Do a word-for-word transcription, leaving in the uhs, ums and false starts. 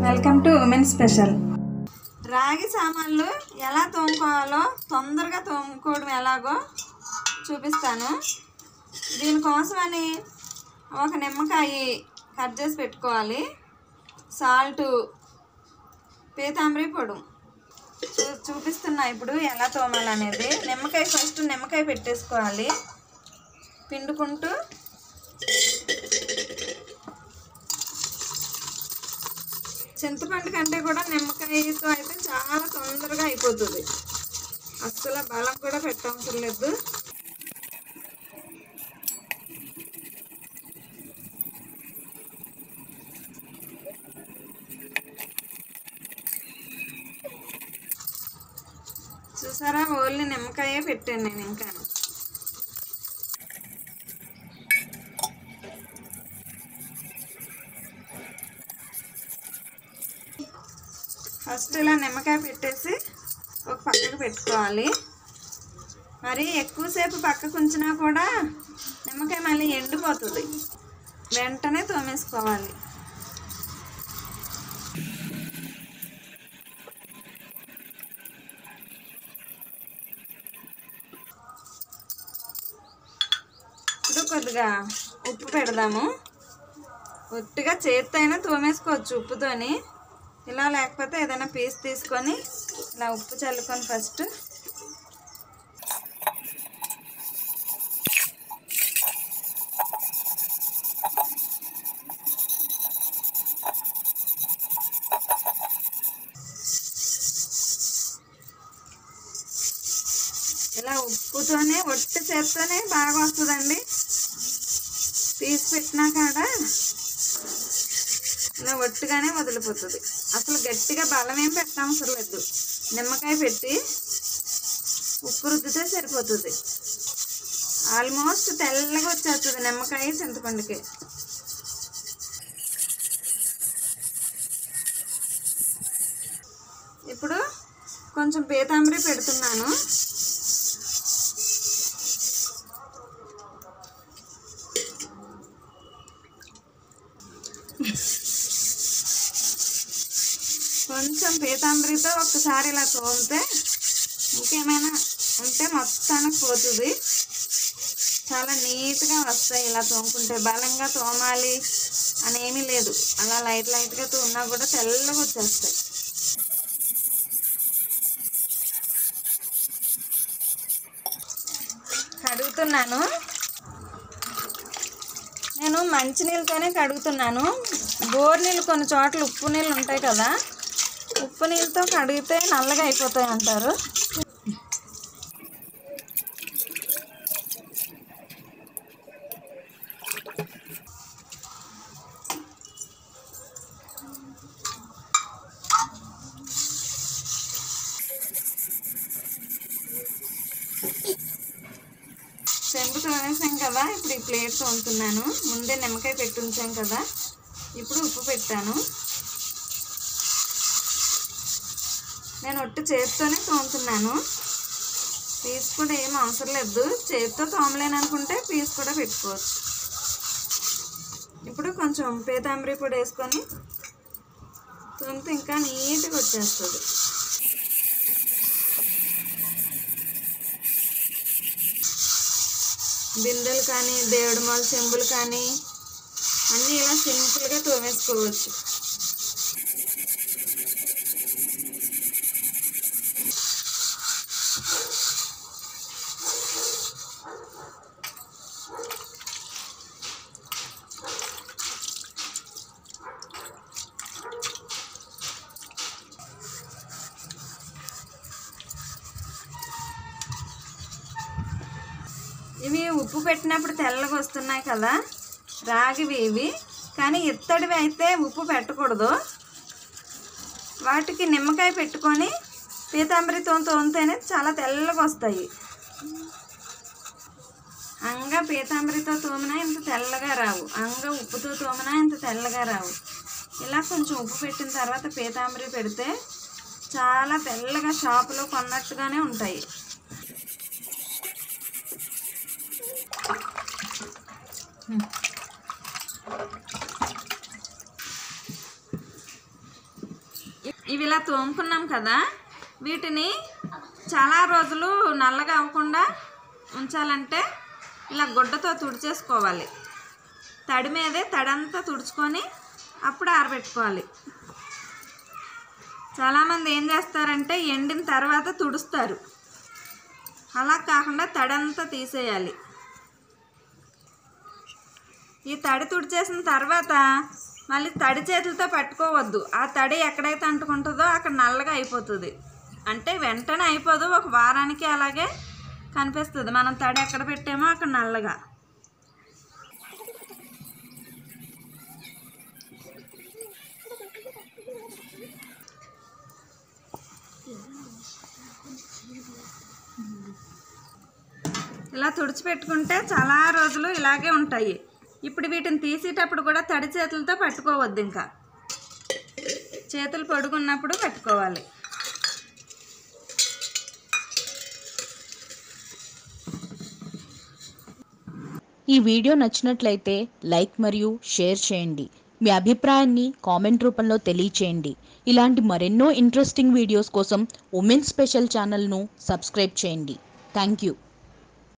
Welcome to women special. రాగి సామాన్లు ఎలా తోముకోవాలో తొందరగా తోముకోవడం ఎలాగో చూపిస్తాను. దీనికోసమని ఒక నిమ్మకాయ కట్ చేసి పెట్టుకోవాలి, సాల్టు, పీతాంబరి పొడి చూ చూపిస్తున్నా ఇప్పుడు ఎలా తోమాలనేది. నిమ్మకాయ ఫస్ట్ నిమ్మకాయ పెట్టేసుకోవాలి పిండుకుంటూ. చింతపండు కంటే కూడా నిమ్మకాయతో అయితే చాలా తొందరగా అయిపోతుంది, అస్సలు బలం కూడా పెట్టవసరం లేదు. చూసారా, ఓన్లీ నిమ్మకాయే పెట్టాను నేను. ఇంకా ఫస్ట్ ఇలా నిమ్మకాయ పెట్టేసి ఒక పక్కకు పెట్టుకోవాలి. మరి ఎక్కువసేపు పక్కకు ఉంచినా కూడా నిమ్మకాయ మళ్ళీ ఎండిపోతుంది, వెంటనే తోమేసుకోవాలి. ఇప్పుడు కొద్దిగా ఉప్పు పెడదాము. ఒట్టిగా చేత్తో అయినా తోమేసుకోవచ్చు ఉప్పుతోని, ఇలా లేకపోతే ఏదైనా పీస్ తీసుకొని ఇలా ఉప్పు చల్లుకొని ఫస్ట్ ఇలా ఉప్పుతోనే ఒట్టి చేత్తోనే బాగా వస్తుందండి. పీస్ పెట్టినా కాడ ఇలా ఒట్టిగానే వదిలిపోతుంది, అసలు గట్టిగా బలం ఏం పెట్టనవసరం లేదు. నిమ్మకాయ పెట్టి ఉప్పు రుద్దితే సరిపోతుంది. ఆల్మోస్ట్ తెల్లగా వచ్చేస్తుంది నిమ్మకాయ చింతపండుకి. ఇప్పుడు కొంచెం పీతాంబరి పెడుతున్నాను. కొంచెం పీతాంబరితో ఒక్కసారి ఇలా తోమితే ఇంకేమైనా ఉంటే మొత్తానికి పోతుంది, చాలా నీట్గా వస్తాయి. ఇలా తోముకుంటే బలంగా తోమాలి అనేమీ లేదు, అలా లైట్ లైట్గా తోమినా కూడా తెల్లగా వచ్చేస్తాయి. కడుగుతున్నాను నేను, మంచినీళ్ళతోనే కడుగుతున్నాను. బోర్ నీళ్ళు కొన్ని చోట్ల ఉప్పు నీళ్ళు ఉంటాయి కదా, ఉప్పు నీళ్ళతో కడిగితే నల్లగా అయిపోతాయి అంటారు. చెంబుతో వేసాం కదా, ఇప్పుడు ఈ ప్లేట్ తోముతున్నాను. ముందే నిమ్మకాయ పెట్టి ఉంచాం కదా, ఇప్పుడు ఉప్పు పెట్టాను. నేను ఒట్టి చేతితోనే తోముతున్నాను, పీస్ కూడా ఏం అవసరం లేదు. చేతితో తోమలేను అనుకుంటే పీస్ కూడా పెట్టుకోవచ్చు. ఇప్పుడు కొంచెం పీతాంబరి పొడి వేసుకొని తోమితే ఇంకా నీట్గా వచ్చేస్తుంది. బిందెలు కానీ దేవుడి మాల చెంబులు కానీ అన్నీ ఇలా సింపుల్గా తోమేసుకోవచ్చు. ఇవి ఉప్పు పెట్టినప్పుడు తెల్లగా వస్తున్నాయి కదా, రాగివి ఇవి. కానీ ఇత్తడివి అయితే ఉప్పు పెట్టకూడదు. వాటికి నిమ్మకాయ పెట్టుకొని పీతాంబరితో తోమితేనే చాలా తెల్లగా వస్తాయి. అంగ పీతాంబరితో తోమినా ఇంత తెల్లగా రావు, అంగ ఉప్పుతో తోమినా ఇంత తెల్లగా రావు. ఇలా కొంచెం ఉప్పు పెట్టిన తర్వాత పీతాంబరి పెడితే చాలా తెల్లగా షాపులో కొన్నట్టుగానే ఉంటాయి. ఇవి ఇలా తోముకున్నాం కదా, వీటిని చాలా రోజులు నల్లగా అవ్వకుండా ఉంచాలంటే ఇలా గుడ్డతో తుడిచేసుకోవాలి. తడి మీదే తడంతా తుడుచుకొని అప్పుడు ఆరబెట్టుకోవాలి. చాలామంది ఏం చేస్తారంటే ఎండిన తర్వాత తుడుస్తారు, అలా కాకుండా తడంతా తీసేయాలి. ఈ తడి తుడిచేసిన తర్వాత మళ్ళీ తడి చేతులతో పట్టుకోవద్దు. ఆ తడి ఎక్కడైతే అంటుకుంటుందో అక్కడ నల్లగా అయిపోతుంది. అంటే వెంటనే అయిపోదు, ఒక వారానికి అలాగే కనిపిస్తుంది. మనం తడి ఎక్కడ పెట్టామో అక్కడ నల్లగా. ఇలా తుడిచిపెట్టుకుంటే చాలా రోజులు ఇలాగే ఉంటాయి. ఇప్పుడు వీటిని తీసేటప్పుడు కూడా తడి చేతులతో పట్టుకోవద్దు, ఇంకా చేతులు పొడుగున్నప్పుడు పట్టుకోవాలి. ఈ వీడియో నచ్చినట్లయితే లైక్ మరియు షేర్ చేయండి. మీ అభిప్రాయాన్ని కామెంట్ రూపంలో తెలియచేయండి. ఇలాంటి మరెన్నో ఇంట్రెస్టింగ్ వీడియోస్ కోసం ఉమెన్ స్పెషల్ ఛానల్ను సబ్స్క్రైబ్ చేయండి. Thank you.